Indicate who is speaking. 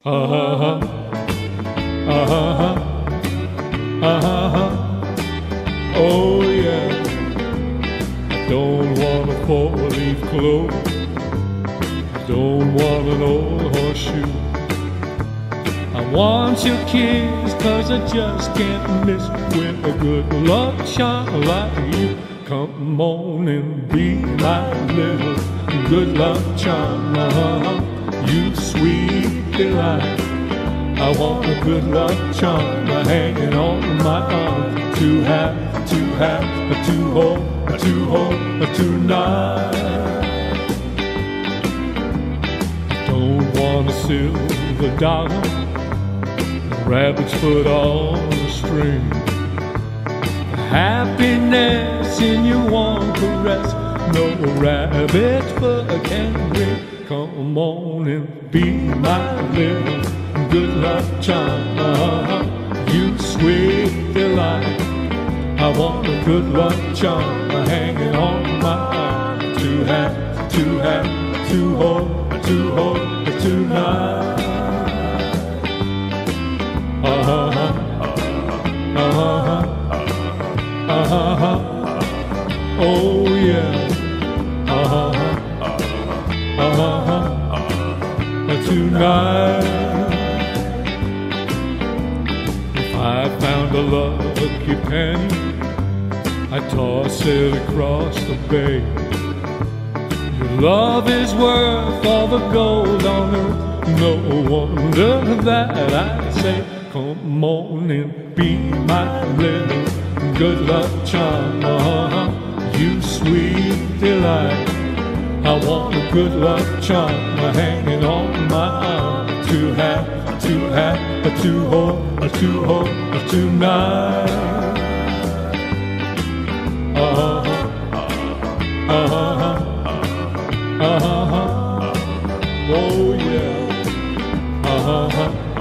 Speaker 1: Uh-huh, uh-huh, uh-huh. Oh yeah, I don't want a four-leaf clover, don't want an old horseshoe. I want your kiss, 'cause I just can't miss with a good luck charm like you. Come on and be my little good luck charm. You sweet delight, I want a good luck charm hanging on my arm. To have, to hold tonight. Don't want a silver dollar, rabbit's foot on a string. Happiness in your warm caress, no rabbit's foot can bring. Come on and be my little good luck charm. You sweet delight, I want a good luck charm hanging on my arm. To hold tonight. Uh-huh, uh-huh, uh-huh. Oh yeah, uh-huh, uh-huh. Tonight, if I found a lucky penny, I toss it across the bay. Your love is worth all the gold on earth. No wonder that I say, come on and be my little good luck charm. You sweet delight, I want a good luck charm hanging on my arm. To hold tonight. Uh-huh, uh-huh, uh-huh. Oh yeah, uh-huh.